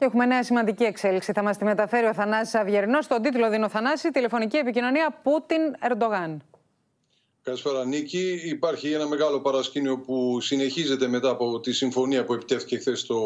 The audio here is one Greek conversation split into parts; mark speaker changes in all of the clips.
Speaker 1: Και έχουμε νέα σημαντική εξέλιξη. Θα μας τη μεταφέρει ο Θανάσης Αυγερινός. Στον τίτλο δίνω, Θανάση, τηλεφωνική επικοινωνία Πούτιν-Ερντογάν.
Speaker 2: Καλησπέρα, Νίκη. Υπάρχει ένα μεγάλο παρασκήνιο που συνεχίζεται μετά από τη συμφωνία που επιτεύχθηκε χθες το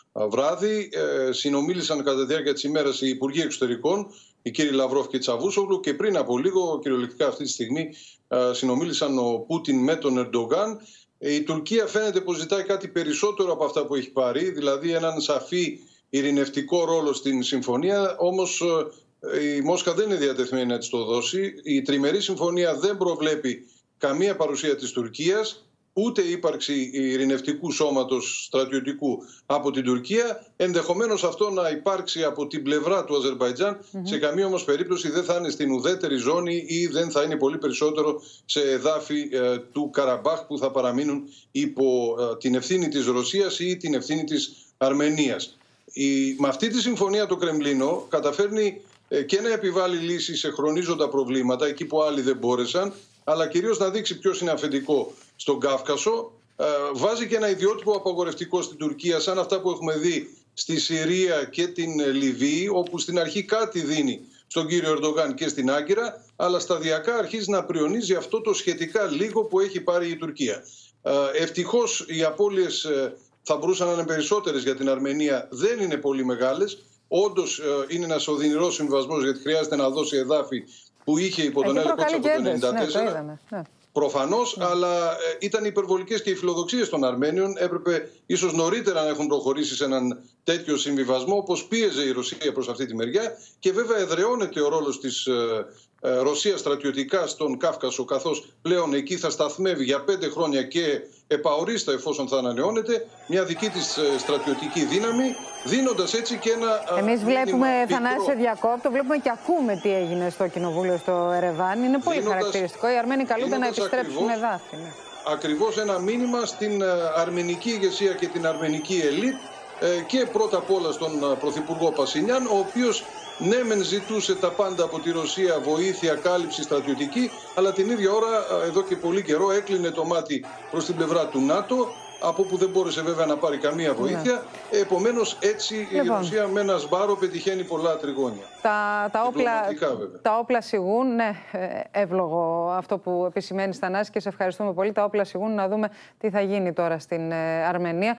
Speaker 2: βράδυ. Συνομίλησαν κατά τη διάρκεια της ημέρας οι Υπουργοί Εξωτερικών, οι κύριοι Λαυρόφ και Τσαβούσογλου, και πριν από λίγο, κυριολεκτικά αυτή τη στιγμή, συνομίλησαν ο Πούτιν με τον Ερντογάν. Η Τουρκία φαίνεται πως ζητάει κάτι περισσότερο από αυτά που έχει πάρει, δηλαδή έναν σαφή ειρηνευτικό ρόλο στην συμφωνία, όμως η Μόσχα δεν είναι διατεθειμένη να της το δώσει. Η τριμερή συμφωνία δεν προβλέπει καμία παρουσία της Τουρκίας, ούτε ύπαρξη ειρηνευτικού σώματος στρατιωτικού από την Τουρκία. Ενδεχομένως αυτό να υπάρξει από την πλευρά του Αζερμπαϊτζάν. Σε καμία όμως περίπτωση δεν θα είναι στην ουδέτερη ζώνη ή δεν θα είναι πολύ περισσότερο σε εδάφη του Καραμπάχ που θα παραμείνουν υπό την ευθύνη της Ρωσίας ή την ευθύνη της Αρμενίας. Με αυτή τη συμφωνία το Κρεμλίνο καταφέρνει και να επιβάλλει λύσεις σε χρονίζοντα προβλήματα εκεί που άλλοι δεν μπόρεσαν, αλλά κυρίως να δείξει ποιος είναι αφεντικό στον Κάφκασο. Βάζει και ένα ιδιότυπο απαγορευτικό στην Τουρκία, σαν αυτά που έχουμε δει στη Συρία και την Λιβύη, όπου στην αρχή κάτι δίνει στον κύριο Ερντογάν και στην Άγκυρα, αλλά σταδιακά αρχίζει να πριονίζει αυτό το σχετικά λίγο που έχει πάρει η Τουρκία. Ευτυχώς οι απώλειες θα μπορούσαν να είναι περισσότερες για την Αρμενία, δεν είναι πολύ μεγάλες. Όντως είναι ένας οδυνηρός συμβιβασμός, γιατί χρειάζεται να δώσει εδάφη που είχε υπό τον έλεγχο της από το 1994. Ναι. Προφανώς, αλλά ήταν υπερβολικές και οι φιλοδοξίες των Αρμένιων. Έπρεπε ίσως νωρίτερα να έχουν προχωρήσει σε έναν τέτοιο συμβιβασμό, όπως πίεζε η Ρωσία προς αυτή τη μεριά. Και βέβαια εδραιώνεται ο ρόλος της Ρωσίας στρατιωτικά στον Κάφκασο, καθώς πλέον εκεί θα σταθμεύει για 5 χρόνια και επαορίστα, εφόσον θα ανανεώνεται, μια δική της στρατιωτική δύναμη, δίνοντας έτσι και ένα.
Speaker 1: Εμείς βλέπουμε, Θανάση, σε διακόπτω, βλέπουμε και ακούμε τι έγινε στο κοινοβούλιο στο Ερεβάν. Είναι πολύ χαρακτηριστικό. Οι Αρμένοι καλούνται να επιστρέψουν εδάφη. Ναι.
Speaker 2: Ακριβώς ένα μήνυμα στην αρμενική ηγεσία και την αρμενική ελίτ, και πρώτα απ' όλα στον Πρωθυπουργό Πασινιάν, ο οποίος ναι μεν ζητούσε τα πάντα από τη Ρωσία, βοήθεια, κάλυψη στρατιωτική, αλλά την ίδια ώρα εδώ και πολύ καιρό έκλεινε το μάτι προς την πλευρά του ΝΑΤΟ, από που δεν μπόρεσε βέβαια να πάρει καμία βοήθεια. Επομένως έτσι η Ρωσία με ένα σμπάρο πετυχαίνει πολλά τριγώνια.
Speaker 1: Τα όπλα σιγούν, ναι, εύλογο αυτό που επισημαίνεις, Θανάση, και σε ευχαριστούμε πολύ. Τα όπλα σιγούν, να δούμε τι θα γίνει τώρα στην Αρμενία.